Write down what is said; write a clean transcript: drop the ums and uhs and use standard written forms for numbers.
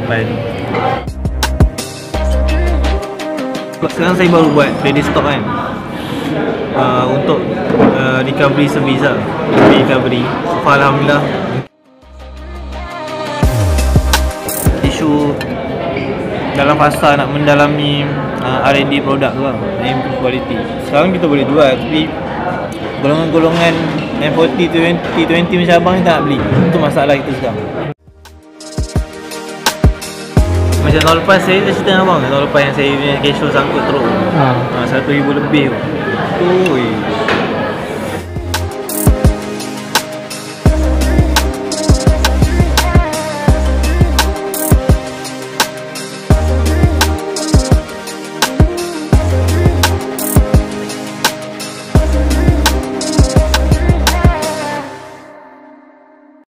depan. Sekarang saya baru buat ready stock kan, untuk recovery service lah, recovery. So far alhamdulillah. Isu dalam fasa nak mendalami R&D produk tu lah, improve quality. Sekarang kita boleh jual, tapi golongan-golongan M40, 20 macam abang ni tak nak beli. Itu masalah kita sekarang. Macam tahun lepas saya cerita dengan abang, tahun lepas yang saya punya casual sangkut teruk, 1,000 lebih tu.